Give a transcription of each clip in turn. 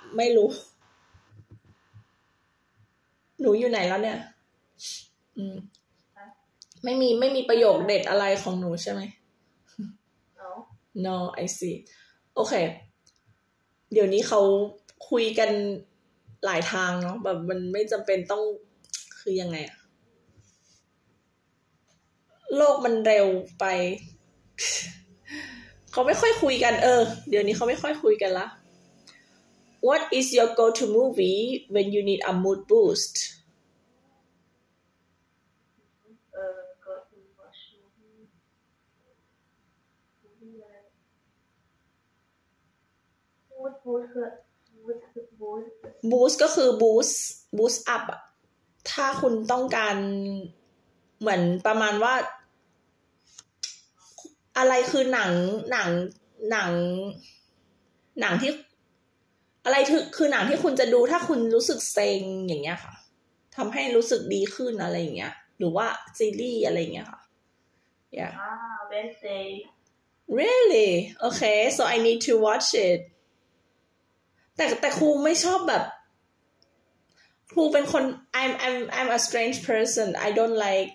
ไม่รู้หนูอยู่ไหนแล้วเนี่ยไม่มีประโยคเด็ดอะไรของหนูใช่ไหม No I see โอเคเดี๋ยวนี้เขาคุยกันหลายทางเนาะแบบมันไม่จำเป็นต้องคือยังไงอะโลกมันเร็วไป เขาไม่ค่อยคุยกันเดี๋ยวนี้เขาไม่ค่อยคุยกันละ What is your go-to movie when you need a mood boost boost ก็คือ boost up อะถ้าคุณต้องการเหมือนประมาณว่าอะไรคือหนังที่อะไรคือหนังที่คุณจะดูถ้าคุณรู้สึกเซ็งอย่างเงี้ยค่ะทำให้รู้สึกดีขึ้นอะไรอย่างเงี้ยหรือว่าซีรีส์อะไรอย่างเงี้ยค่ะ yeah Wednesday really okay so I need to watch it แต่ครูไม่ชอบแบบครูเป็นคน I'm a strange person I don't like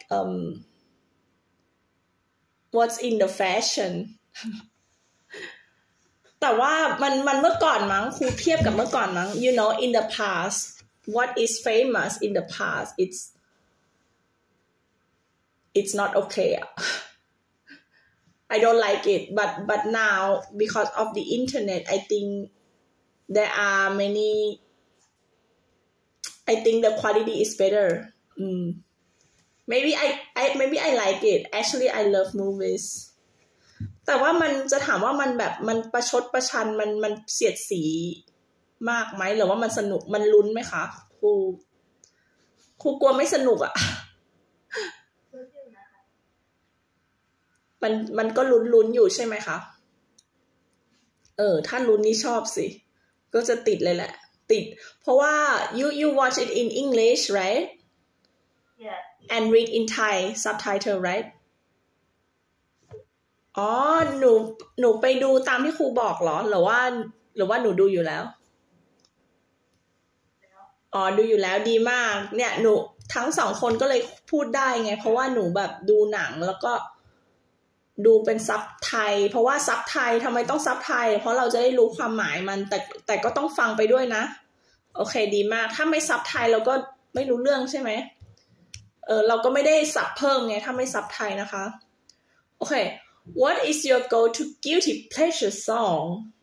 what's in the fashion แต่ว่ามันเมื่อก่อนมั้งครูเทียบกับเมื่อก่อนมั้ง you know in the past what is famous in the past it's not okay I don't like it but now because of the internet I think there are many I think the quality is better maybe I like it actually I love movies แต่ว่ามันจะถามว่ามันแบบมันประชดประชันมันเสียดสีมากไหมหรือว่ามันสนุกมันลุ้นไหมคะครูกลัวไม่สนุกอ่ะมันก็ลุ้นอยู่ใช่ไหมคะถ้าลุ้นนี่ชอบสิก็จะติดเลยแหละติดเพราะว่า you watch it in English right yeah and read in Thai subtitle right อ๋อหนูไปดูตามที่ครูบอกเหรอหรือว่าหนูดูอยู่แล้วอ๋อดูอยู่แล้วดีมากเนี่ยหนูทั้งสองคนก็เลยพูดได้ไงเพราะว่าหนูแบบดูหนังแล้วก็ดูเป็นซับไทยเพราะว่าซับไทยทำไมต้องซับไทยเพราะเราจะได้รู้ความหมายมันแต่ก็ต้องฟังไปด้วยนะโอเคดีมากถ้าไม่ซับไทยเราก็ไม่รู้เรื่องใช่ไหมเราก็ไม่ได้ซับเพิ่มไงถ้าไม่ซับไทยนะคะโอเคWhat is your go-to guilty pleasure song?